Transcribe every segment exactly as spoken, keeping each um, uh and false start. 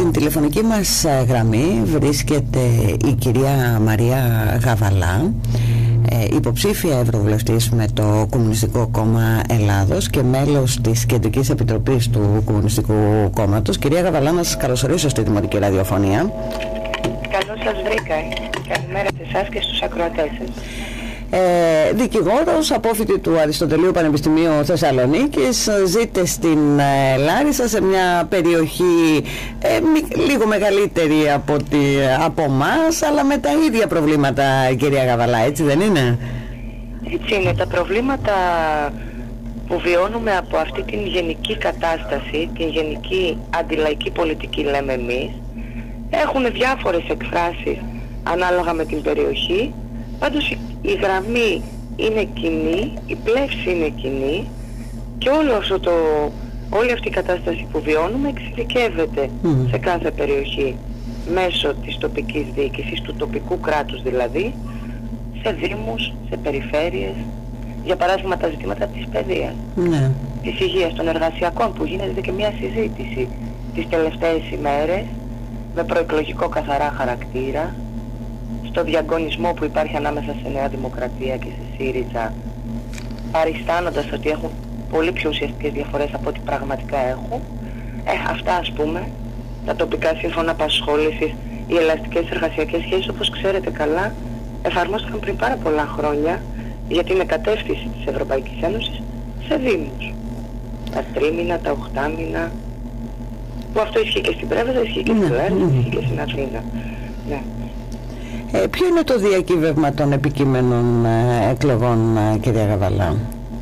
Στην τηλεφωνική μας γραμμή βρίσκεται η κυρία Μαρία Γαβαλά, υποψήφια ευρωβουλευτής με το Κομμουνιστικό Κόμμα Ελλάδος και μέλος της Κεντρικής Επιτροπής του Κομμουνιστικού Κόμματος. Κυρία Γαβαλά, να σας καλωσορίσω στη Δημοτική Ραδιοφωνία. Καλώς σας βρήκα. Καλημέρα σε εσάς και στους ακροατές σας. Ε, δικηγόρος, απόφοιτη του Αριστοτελείου Πανεπιστημίου Θεσσαλονίκης, ζείτε στην ε, Λάρισα, σε μια περιοχή ε, μη, λίγο μεγαλύτερη από, τη, από εμάς, αλλά με τα ίδια προβλήματα, κυρία Γαβαλά, έτσι δεν είναι? Έτσι είναι. Τα προβλήματα που βιώνουμε από αυτή την γενική κατάσταση, την γενική αντιλαϊκή πολιτική λέμε εμείς, έχουν διάφορες εκφράσεις ανάλογα με την περιοχή. Πάντως η γραμμή είναι κοινή, η πλεύση είναι κοινή και όλο αυτό το, όλη αυτή η κατάσταση που βιώνουμε εξειδικεύεται mm. σε κάθε περιοχή μέσω της τοπικής διοίκησης, του τοπικού κράτους δηλαδή, σε δήμους, σε περιφέρειες, για παράδειγμα τα ζητήματα της παιδείας, mm. της υγείας, των εργασιακών, που γίνεται και μια συζήτηση τις τελευταίες ημέρες με προεκλογικό καθαρά χαρακτήρα, στο διαγωνισμό που υπάρχει ανάμεσα σε Νέα Δημοκρατία και σε ΣΥΡΙΖΑ, παριστάνοντας ότι έχουν πολύ πιο ουσιαστικές διαφορές από ό,τι πραγματικά έχουν. Ε, αυτά ας πούμε, τα τοπικά σύμφωνα απασχόλησης, οι ελαστικές εργασιακές σχέσεις, όπως ξέρετε καλά, εφαρμόστηκαν πριν πάρα πολλά χρόνια για την κατεύθυνση της Ευρωπαϊκής Ένωσης σε δήμους. Τα τρίμηνα, τα οχτάμηνα, που αυτό ισχύει και στην Πρέβεζα, ισχύει και στην Λάρισα, ισχύει και στην Αθήνα. Ναι. Ε, ποιο είναι το διακύβευμα των επικείμενων ε, εκλογών, ε, κυρία Γαβαλά?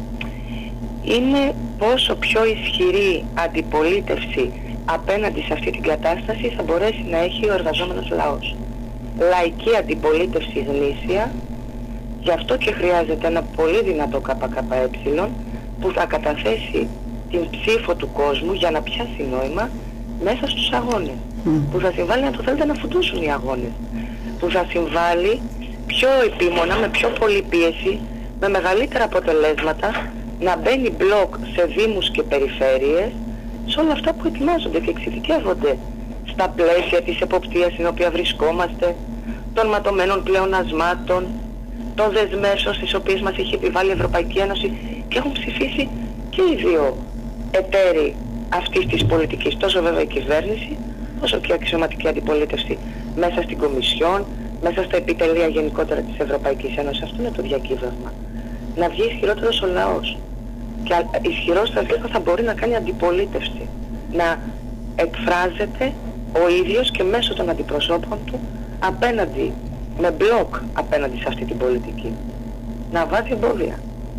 Είναι πόσο πιο ισχυρή αντιπολίτευση απέναντι σε αυτή την κατάσταση θα μπορέσει να έχει ο εργαζόμενος λαός. Λαϊκή αντιπολίτευση γνήσια, γι' αυτό και χρειάζεται ένα πολύ δυνατό ΚΚΕ που θα καταθέσει την ψήφο του κόσμου για να πιάσει νόημα μέσα στους αγώνες. Mm. Που θα συμβάλλει, αν το θέλετε, να φουντούσουν οι αγώνες. Που θα συμβάλλει πιο επίμονα, με πιο πολλή πίεση, με μεγαλύτερα αποτελέσματα, να μπαίνει μπλοκ σε δήμους και περιφέρειες, σε όλα αυτά που ετοιμάζονται και εξειδικεύονται στα πλαίσια της εποπτείας στην οποία βρισκόμαστε, των ματωμένων πλεονασμάτων, των δεσμεύσεων στις οποίες μας έχει επιβάλει η Ευρωπαϊκή Ένωση και έχουν ψηφίσει και οι δύο εταίροι αυτής της πολιτικής, τόσο βέβαια η κυβέρνηση, όσο και η αξιωματική αντιπολίτευση μέσα στην Κομισιόν, μέσα στα επιτελεία γενικότερα της Ευρωπαϊκής Ένωσης. Αυτό είναι το διακύβευμα. Να βγει ισχυρότερος ο λαός. Και ισχυρός θα, θα μπορεί να κάνει αντιπολίτευση. Να εκφράζεται ο ίδιος και μέσω των αντιπροσώπων του απέναντι, με μπλοκ απέναντι σε αυτή την πολιτική. Να βάζει εμπόδια.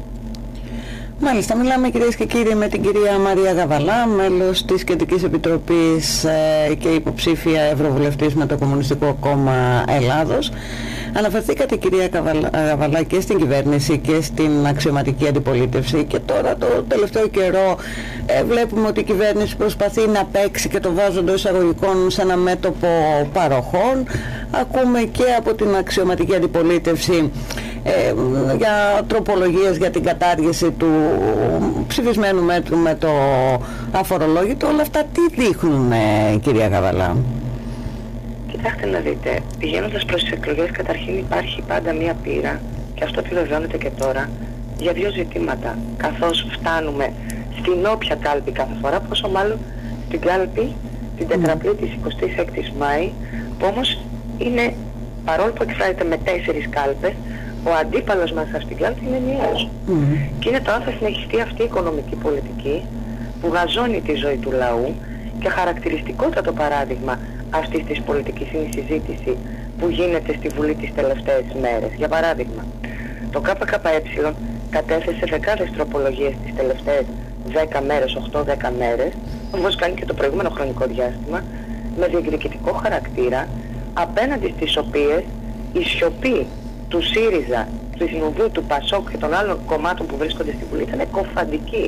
Μάλιστα, μιλάμε κυρίες και κύριοι με την κυρία Μαρία Γαβαλά, μέλος της Κεντρικής Επιτροπής ε, και υποψήφια ευρωβουλευτής με το Κομμουνιστικό Κόμμα Ελλάδος. Αναφερθήκατε, κυρία Γαβαλά, και στην κυβέρνηση και στην αξιωματική αντιπολίτευση και τώρα το τελευταίο καιρό ε, βλέπουμε ότι η κυβέρνηση προσπαθεί να παίξει, και το βάζω εντός εισαγωγικών, σε ένα μέτωπο παροχών. Ακούμε και από την αξιωματική αντιπολίτευση ε, για τροπολογίες για την κατάργηση του ψηφισμένου μέτρου με το αφορολόγητο. Όλα αυτά τι δείχνουν, ε, κυρία Γαβαλά? Κοιτάξτε να δείτε, πηγαίνοντας προς τις εκλογές, καταρχήν υπάρχει πάντα μία πείρα, και αυτό επιβεβαιώνεται και τώρα, για δύο ζητήματα. Καθώς φτάνουμε στην όποια κάλπη κάθε φορά, πόσο μάλλον στην κάλπη την τετραπλή της εικοστής έκτης Μάη, που όμως είναι, παρόλο που εκφράζεται με τέσσερις κάλπες, ο αντίπαλος μας αυτήν την κάλπη είναι ενιαίος. Mm. Και είναι το αν θα συνεχιστεί αυτή η οικονομική πολιτική που γαζώνει τη ζωή του λαού, και χαρακτηριστικότατο παράδειγμα αυτής της πολιτικής είναι η συζήτηση που γίνεται στη Βουλή τις τελευταίες μέρες. Για παράδειγμα, το ΚΚΕ κατέθεσε δεκάδες τροπολογίες τις τελευταίες δέκα μέρες, οκτώ δέκα μέρες, όπως κάνει και το προηγούμενο χρονικό διάστημα, με διεκδικητικό χαρακτήρα, απέναντι στις οποίες η σιωπή του ΣΥΡΙΖΑ, του Συνοδού, του ΠΑΣΟΚ και των άλλων κομμάτων που βρίσκονται στη Βουλή ήταν εκοφαντική.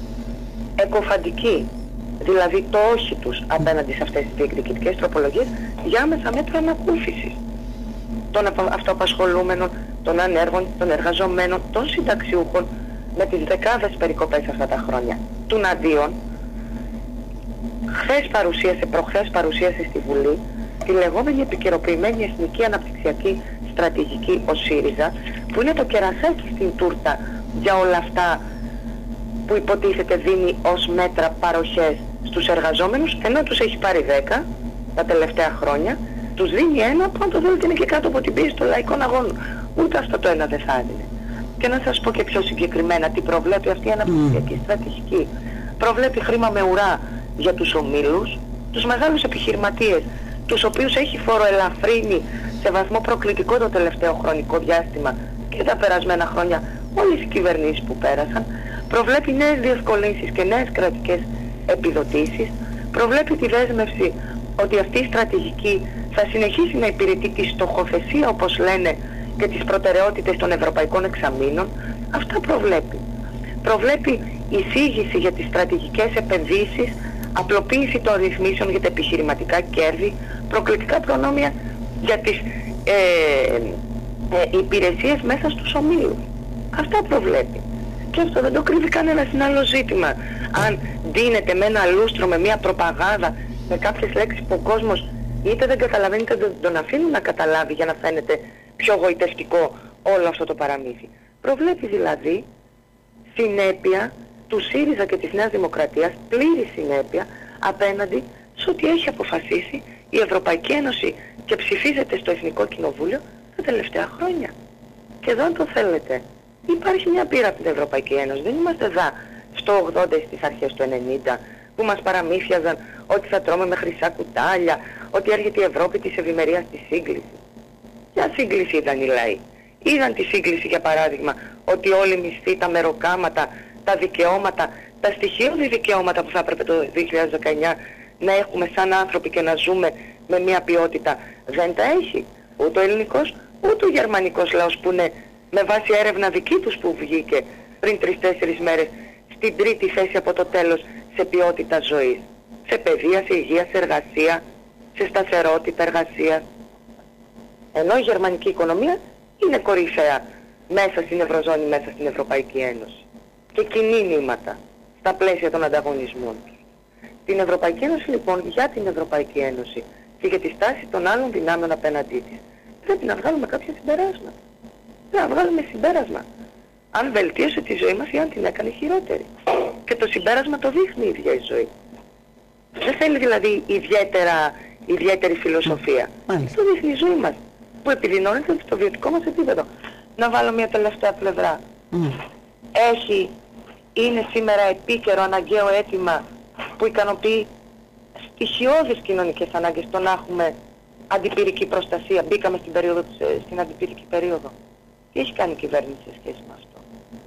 Εκοφαντική. Δηλαδή το όχι τους απέναντι σε αυτές τις διεκδικητικές τροπολογίες για άμεσα μέτρα ανακούφισης των αυτοαπασχολούμενων, των ανέργων, των εργαζομένων, των συνταξιούχων, με τις δεκάδες περικοπές αυτά τα χρόνια. Τουναντίον, χθες παρουσίασε, προχθές παρουσίασε στη Βουλή τη λεγόμενη επικαιροποιημένη εθνική αναπτυξιακή στρατηγική ο ΣΥΡΙΖΑ, που είναι το κερασάκι στην τούρτα για όλα αυτά που υποτίθεται δίνει ως μέτρα παροχές στους εργαζόμενους, ενώ τους έχει πάρει δέκα τα τελευταία χρόνια, τους δίνει ένα που αν το θέλετε είναι και κάτω από την πίεση των λαϊκών αγώνων. Ούτε αυτό το ένα δεν θα έδινε. Και να σας πω και πιο συγκεκριμένα τι προβλέπει αυτή η αναπτυξιακή στρατηγική. Προβλέπει χρήμα με ουρά για τους ομίλους, τους μεγάλους επιχειρηματίες, τους οποίους έχει φοροελαφρύνει σε βαθμό προκλητικό το τελευταίο χρονικό διάστημα και τα περασμένα χρόνια όλες οι κυβερνήσεις που πέρασαν. Προβλέπει νέες διευκολύνσεις και νέες κρατικές επιδοτήσεις. Προβλέπει τη δέσμευση ότι αυτή η στρατηγική θα συνεχίσει να υπηρετεί τη στοχοθεσία, όπως λένε, και τις προτεραιότητες των ευρωπαϊκών εξαμήνων. Αυτά προβλέπει. Προβλέπει εισήγηση για τις στρατηγικές επενδύσεις, απλοποίηση των ρυθμίσεων για τα επιχειρηματικά κέρδη, προκλητικά προνόμια για τις ε, ε, υπηρεσίες μέσα στους ομίλους. Αυτά προβλέπει. Και αυτό δεν το κρύβει κανένα, είναι άλλο ζήτημα. Αν δίνεται με ένα λούστρο, με μια προπαγάνδα, με κάποιες λέξεις που ο κόσμος είτε δεν καταλαβαίνει είτε δεν τον αφήνουν να καταλάβει για να φαίνεται πιο γοητευτικό όλο αυτό το παραμύθι. Προβλέπει δηλαδή συνέπεια του ΣΥΡΙΖΑ και της Νέας Δημοκρατίας, πλήρη συνέπεια απέναντι σε ό,τι έχει αποφασίσει η Ευρωπαϊκή Ένωση και ψηφίζεται στο Εθνικό Κοινοβούλιο τα τελευταία χρόνια. Και εδώ αν το θέλετε, υπάρχει μια πείρα από την Ευρωπαϊκή Ένωση. Δεν είμαστε εδώ στο ογδόντα ή στις αρχές του ενενήντα που μας παραμύθιαζαν ότι θα τρώμε με χρυσά κουτάλια, ότι έρχεται η Ευρώπη της ευημερίας στη σύγκληση. Ποια σύγκληση είδαν οι λαοί? Είδαν τη σύγκληση, για παράδειγμα, ότι όλοι οι μισθοί, τα μεροκάματα, τα δικαιώματα, τα στοιχειώδη δικαιώματα που θα έπρεπε το δύο χιλιάδες δεκαεννιά να έχουμε σαν άνθρωποι και να ζούμε με μια ποιότητα, δεν τα έχει ούτε ο ελληνικός ούτε ο γερμανικός λαός, που είναι με βάση έρευνα δική τους που βγήκε πριν τρεις-τέσσερις μέρες στην τρίτη θέση από το τέλος σε ποιότητα ζωής, σε παιδεία, σε υγεία, σε εργασία, σε σταθερότητα εργασίας. Ενώ η γερμανική οικονομία είναι κορυφαία μέσα στην Ευρωζώνη, μέσα στην Ευρωπαϊκή Ένωση, και κοινή νήματα στα πλαίσια των ανταγωνισμών τους. Την Ευρωπαϊκή Ένωση λοιπόν, για την Ευρωπαϊκή Ένωση και για τη στάση των άλλων δυνάμεων απέναντί της, πρέπει να βγάλουμε κάποια συμπεράσματα. Πρέπει να βγάλουμε συμπέρασμα αν βελτίωσε τη ζωή μας ή αν την έκανε χειρότερη. Και το συμπέρασμα το δείχνει η ίδια η ζωή. Δεν θέλει δηλαδή ιδιαίτερα, ιδιαίτερη φιλοσοφία. Μάλιστα. Το δείχνει η ζωή μας, που επιδεινώνεται στο βιωτικό μας επίπεδο. Να βάλω μια τελευταία πλευρά. Mm. Έχει, είναι σήμερα επίκαιρο, αναγκαίο αίτημα που ικανοποιεί στοιχειώδεις κοινωνικές ανάγκες, το να έχουμε αντιπυρική προστασία. Μπήκαμε στην, περίοδο, στην αντιπυρική περίοδο. Τι έχει κάνει η κυβέρνηση σε σχέση με αυτό?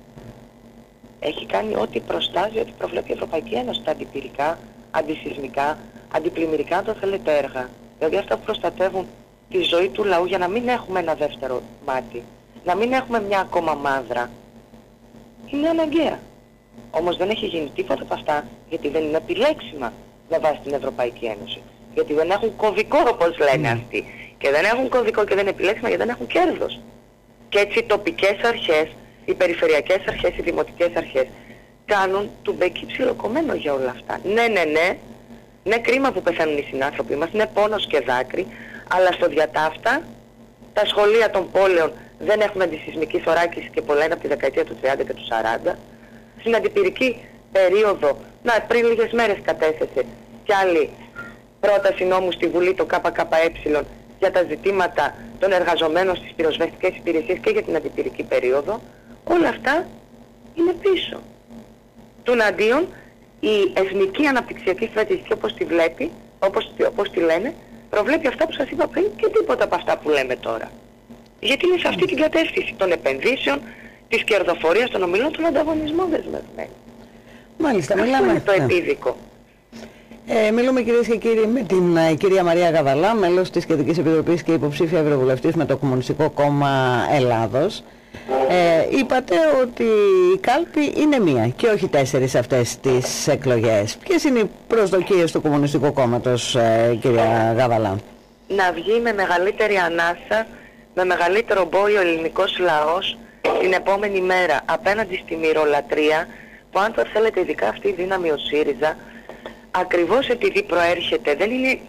Έχει κάνει ό,τι προστάζει, ό,τι προβλέπει η Ευρωπαϊκή Ένωση, τα αντιπυρικά, αντισυσμικά, αντιπλημμυρικά, αν το θέλετε, έργα. Δηλαδή αυτά που προστατεύουν τη ζωή του λαού για να μην έχουμε ένα δεύτερο μάτι, να μην έχουμε μια ακόμα μάνδρα. Είναι αναγκαία. Όμως δεν έχει γίνει τίποτα από αυτά, γιατί δεν είναι επιλέξιμα με βάση την Ευρωπαϊκή Ένωση. Γιατί δεν έχουν κωδικό, όπως λένε mm. αυτοί. Και δεν έχουν κωδικό και δεν είναι επιλέξιμα γιατί δεν έχουν κέρδος. Και έτσι οι τοπικές αρχές, οι περιφερειακές αρχές, οι δημοτικές αρχές κάνουν του μπέκι ψιλοκομμένο για όλα αυτά. Ναι, ναι, ναι, ναι, κρίμα που πεθαίνουν οι συνάνθρωποι μας, ναι, πόνος και δάκρυ, αλλά στο διατάφτα τα σχολεία των πόλεων δεν έχουν αντισυσμική θωράκιση και πολλά είναι από τη δεκαετία του τριάντα και του σαράντα. Στην αντιπυρική περίοδο, να, πριν λίγες μέρες κατέθεσε κι άλλη πρόταση νόμου στη Βουλή, το ΚΚΕ, για τα ζητήματα των εργαζομένων στις πυροσβεστικές υπηρεσίες και για την αντιπυρική περίοδο. Όλα αυτά είναι πίσω. Τουναντίον, η Εθνική Αναπτυξιακή Στρατηγική, όπως τη βλέπει, όπως, όπως τη λένε, προβλέπει αυτά που σας είπα πριν και τίποτα από αυτά που λέμε τώρα. Γιατί είναι σε αυτή την κατεύθυνση των επενδύσεων, της κερδοφορίας των ομιλών, των ανταγωνισμών δεσμευμένων. Μάλιστα, αυτό μιλάμε. είναι το επίδικο. Ε, μιλούμε κυρίες και κύριοι με την ε, κυρία Μαρία Γαβαλά, μέλος της Κεντρικής Επιτροπής και υποψήφια ευρωβουλευτής με το Κομμουνιστικό Κόμμα Ελλάδος. Ε, είπατε ότι η κάλπη είναι μία και όχι τέσσερις αυτές τις εκλογές. Ποιες είναι οι προσδοκίες του Κομμουνιστικού Κόμματος, ε, κυρία Γαβαλά? Να βγει με μεγαλύτερη ανάσα, με μεγαλύτερο μπόιο ελληνικός λαός την επόμενη μέρα απέναντι στη μυρολατρεία που, αν το θέλετε, ειδικά αυτή η δύναμη ο ΣΥΡΙΖΑ ακριβώς επειδή προέρχεται, δεν είναι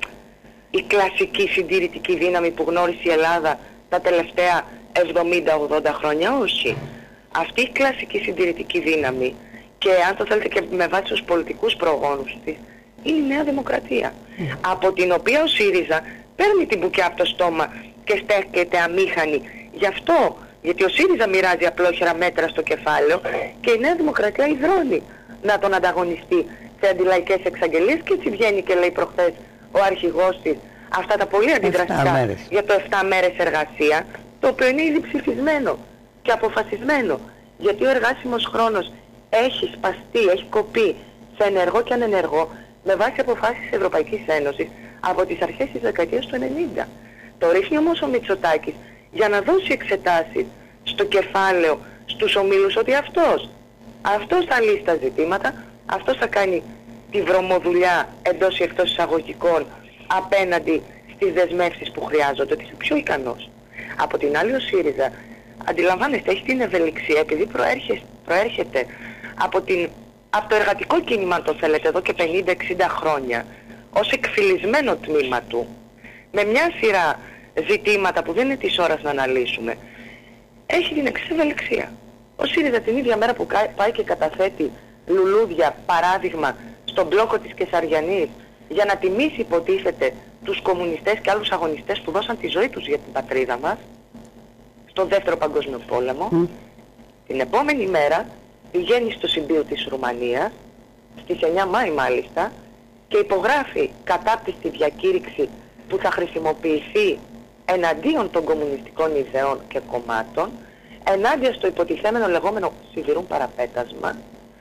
η κλασική συντηρητική δύναμη που γνώρισε η Ελλάδα τα τελευταία εβδομήντα ογδόντα χρόνια, όχι. Αυτή η κλασική συντηρητική δύναμη, και αν το θέλετε και με βάση τους πολιτικούς προγόνους της, είναι η Νέα Δημοκρατία, mm. από την οποία ο ΣΥΡΙΖΑ παίρνει την μπουκιά από το στόμα και στέκεται αμήχανη. Γι' αυτό, γιατί ο ΣΥΡΙΖΑ μοιράζει απλόχερα μέτρα στο κεφάλαιο και η Νέα Δημοκρατία υδρώνει να τον ανταγωνιστεί σε αντιλαϊκές εξαγγελίες, και έτσι βγαίνει και λέει προχθές ο αρχηγός της αυτά τα πολύ αντιδραστικά για το επτά μέρες εργασία, το οποίο είναι ήδη ψηφισμένο και αποφασισμένο, γιατί ο εργάσιμος χρόνος έχει σπαστεί, έχει κοπεί σε ενεργό και ανενεργό με βάση αποφάσεις της Ευρωπαϊκής Ένωσης από τις αρχές της δεκαετίας του ενενήντα. Το ρίχνει όμως ο Μητσοτάκης για να δώσει εξετάσεις στο κεφάλαιο, στους ομίλους, ότι αυτός, αυτός θα λύσει τα ζητήματα, αυτός θα κάνει τη βρωμοδουλειά εντός ή εκτός εισαγωγικών απέναντι στις δεσμεύσεις που χρειάζονται, ότι είναι πιο ικανός. Από την άλλη ο ΣΥΡΙΖΑ, αντιλαμβάνεστε, έχει την ευελιξία, επειδή προέρχεται, προέρχεται από, την, από το εργατικό κίνημα, αν το θέλετε, εδώ και πενήντα εξήντα χρόνια, ως εκφυλισμένο τμήμα του, με μια σειρά ζητήματα που δεν είναι της ώρας να αναλύσουμε, έχει την εξής ευελιξία. Ο ΣΥΡΙΖΑ την ίδια μέρα που πάει και καταθέτει λουλούδια, παράδειγμα, στον μπλόκο της Κεσαριανής, για να τιμήσει, υποτίθεται, τους κομμουνιστές και άλλους αγωνιστές που δώσαν τη ζωή τους για την πατρίδα μας, στον Δεύτερο Παγκόσμιο Πόλεμο, mm. την επόμενη μέρα πηγαίνει στο Συμπείο της Ρουμανίας, στις εννιά Μάη μάλιστα, και υπογράφει κατάπτυστη διακήρυξη που θα χρησιμοποιηθεί εναντίον των κομμουνιστικών ιδεών και κομμάτων, ενάντια στο υποτιθέμενο λεγόμενο σιδηρούν παραπέτασμα,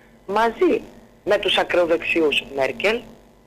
μαζί με τους ακροδεξιούς Μέρκελ,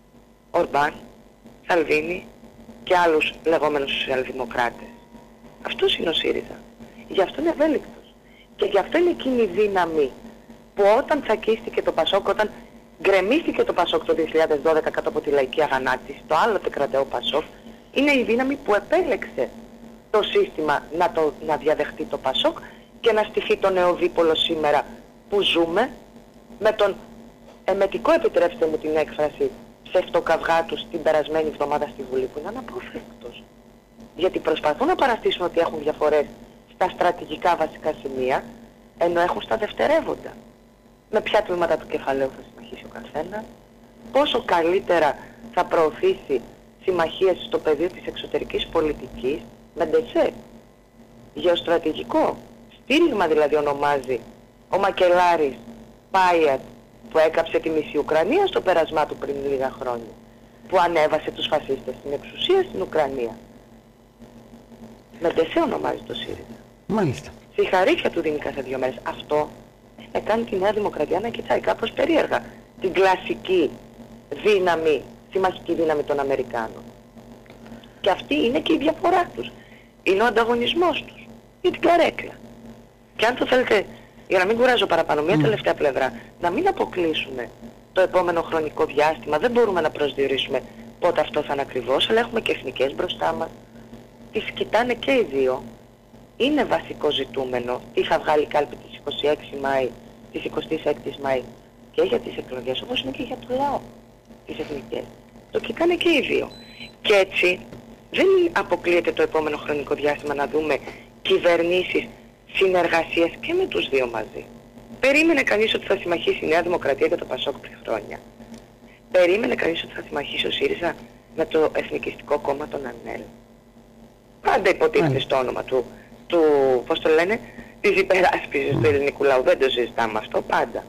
Ορμπάν, Σαλβίνη και άλλους λεγόμενους σοσιαλδημοκράτες. Αυτός είναι ο ΣΥΡΙΖΑ. Γι' αυτό είναι ευέλικτος. Και γι' αυτό είναι εκείνη η δύναμη που όταν τσακίστηκε το ΠΑΣΟΚ, όταν γκρεμίστηκε το ΠΑΣΟΚ το δύο χιλιάδες δώδεκα κάτω από τη λαϊκή αγανάκτηση, το άλλοτε κρατεό ΠΑΣΟΚ, είναι η δύναμη που επέλεξε το σύστημα να, το, να διαδεχτεί το ΠΑΣΟΚ και να στηθεί το νεοδίπολο σήμερα που ζούμε, με τον εμετικό, επιτρέψτε μου την έκφραση, ψευτοκαυγά τους την περασμένη εβδομάδα στη Βουλή, που είναι αναπόφευκτος. Γιατί προσπαθούν να παραστήσουν ότι έχουν διαφορές στα στρατηγικά βασικά σημεία, ενώ έχουν στα δευτερεύοντα. Με ποια τμήματα του κεφαλαίου θα συμμαχίσει ο καθένας, πόσο καλύτερα θα προωθήσει συμμαχίες στο πεδίο της εξωτερικής πολιτικής, με ντεσέ. Γεωστρατηγικό στήριγμα δηλαδή ονομάζει ο Μακελάρης Πάιατ, που έκαψε τη μισή Ουκρανία στο πέρασμά του πριν λίγα χρόνια, που ανέβασε τους φασίστες στην εξουσία στην Ουκρανία. Με ντεσέ ονομάζει το ΣΥΡΙΖΑ. Μάλιστα. Συγχαρήτια του δίνει κάθε δύο μέρες. Αυτό έκανε τη Νέα Δημοκρατία να κοιτάει κάπως περίεργα την κλασική δύναμη, συμμαχική δύναμη των Αμερικάνων. Και αυτή είναι και η διαφορά τους. Είναι ο ανταγωνισμός τους για την καρέκλα. Και αν το θέλετε, για να μην κουράζω παραπάνω, μια mm. τελευταία πλευρά, να μην αποκλείσουμε το επόμενο χρονικό διάστημα, δεν μπορούμε να προσδιορίσουμε πότε αυτό θα είναι ακριβώς, αλλά έχουμε και εθνικές μπροστά μας. Τις κοιτάνε και οι δύο. Είναι βασικό ζητούμενο τι θα βγάλει η κάλπη της εικοστή έκτη Μάη, της εικοστή έκτη Μάη και για τις εκλογές, όπως είναι και για το λαό, τις εθνικές. Το κοιτάνε και οι δύο. Και έτσι δεν αποκλείεται το επόμενο χρονικό διάστημα να δούμε κυβερνήσεις συνεργασίας και με τους δύο μαζί. Περίμενε κανείς ότι θα συμμαχίσει η Νέα Δημοκρατία και το ΠΑΣΟΚ πριν χρόνια. Περίμενε κανείς ότι θα συμμαχίσει ο ΣΥΡΙΖΑ με το Εθνικιστικό Κόμμα των ΑΝΕΛ. Πάντα υποτίθεται στο όνομα του, του, πώς το λένε, της υπεράσπισης του ελληνικού λαού. Δεν το συζητάμε αυτό πάντα.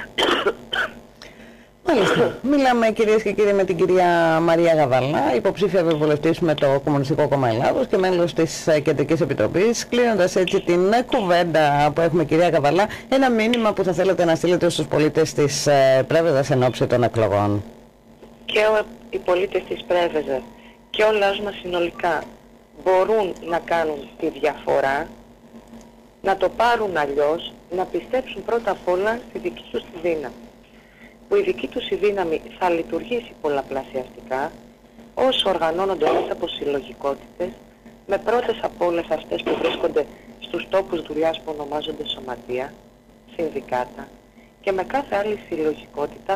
Μάλιστα. Μιλάμε, κυρίες και κύριοι, με την κυρία Μαρία Γαβαλά, υποψήφια ευρωβουλευτής με το Κομμουνιστικό Κόμμα Ελλάδος και μέλος της Κεντρικής Επιτροπής. Κλείνοντας έτσι την κουβέντα που έχουμε, κυρία Γαβαλά, ένα μήνυμα που θα θέλετε να στείλετε στους πολίτες της Πρέβεζας εν ώψη των εκλογών. Και ο, οι πολίτες της Πρέβεζας και ο λαός μας συνολικά μπορούν να κάνουν τη διαφορά, να το πάρουν αλλιώς, να πιστέψουν πρώτα απ' όλα στη δική τους τη δύναμη. Που η δική τους η δύναμη θα λειτουργήσει πολλαπλασιαστικά όσο οργανώνονται μέσα από συλλογικότητες, με πρώτες από όλες αυτές που βρίσκονται στους τόπους δουλειάς που ονομάζονται σωματεία, συνδικάτα, και με κάθε άλλη συλλογικότητα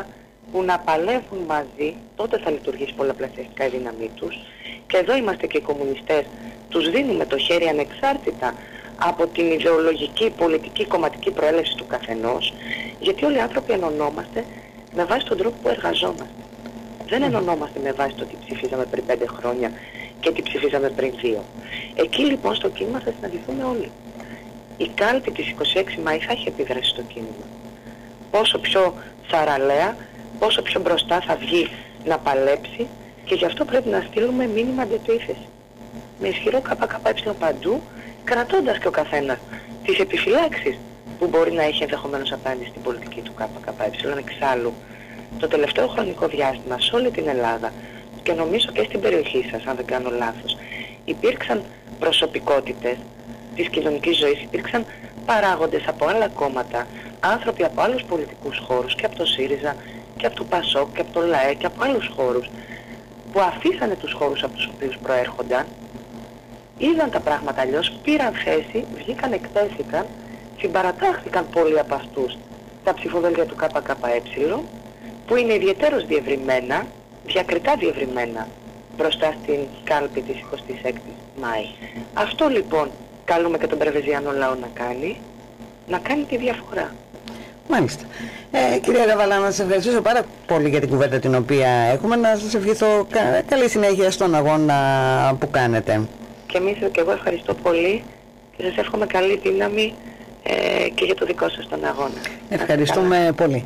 που να παλεύουν μαζί, τότε θα λειτουργήσει πολλαπλασιαστικά η δύναμή τους. Και εδώ είμαστε και οι κομμουνιστές, τους δίνουμε το χέρι ανεξάρτητα από την ιδεολογική, πολιτική, κομματική προέλευση του καθενός, γιατί όλοι οι άνθρωποι ενωνόμαστε με βάση τον τρόπο που εργαζόμαστε. Δεν ενωνόμαστε με βάση το τι ψηφίζαμε πριν πέντε χρόνια και τι ψηφίζαμε πριν δύο. Εκεί λοιπόν στο κίνημα θα συναντηθούμε όλοι. Η κάλπη της εικοστή έκτη Μαΐου θα έχει επίδραση στο κίνημα. Πόσο πιο θαραλέα, πόσο πιο μπροστά θα βγει να παλέψει, και γι' αυτό πρέπει να στείλουμε μήνυμα αντεπίθεση. Με ισχυρό ΚΚΕ παντού, κρατώντας και ο καθένας τις επιφυλάξεις που μπορεί να έχει ενδεχομένως απέναντι στην πολιτική του ΚΚΕ. Εξάλλου, το τελευταίο χρονικό διάστημα σε όλη την Ελλάδα, και νομίζω και στην περιοχή σας, αν δεν κάνω λάθος, υπήρξαν προσωπικότητες της κοινωνικής ζωής, υπήρξαν παράγοντες από άλλα κόμματα, άνθρωποι από άλλους πολιτικούς χώρους, και από το ΣΥΡΙΖΑ και από το ΠΑΣΟΚ και από το ΛΑΕ και από άλλους χώρους, που αφήσανε τους χώρους από τους οποίους προέρχονταν, είδαν τα πράγματα αλλιώς, πήραν θέση, βγήκαν, εκτέθηκαν, συμπαρατάχθηκαν πολλοί από αυτούς τα ψηφοδέλτια του ΚΚΕ, που είναι ιδιαιτέρως διευρυμένα, διακριτά διευρυμένα, μπροστά στην κάλπη της εικοστής έκτης Μαΐου. Αυτό λοιπόν καλούμε και τον Πρεβεζιανό λαό να κάνει, να κάνει τη διαφορά. Μάλιστα. Ε, κυρία Γαβαλά, να σας ευχαριστήσω πάρα πολύ για την κουβέντα την οποία έχουμε. Να σας ευχηθώ κα, καλή συνέχεια στον αγώνα που κάνετε. Και εμείς και εγώ ευχαριστώ πολύ και σας εύχομαι καλή δύναμη ε, και για το δικό σας τον αγώνα. Ευχαριστούμε πολύ.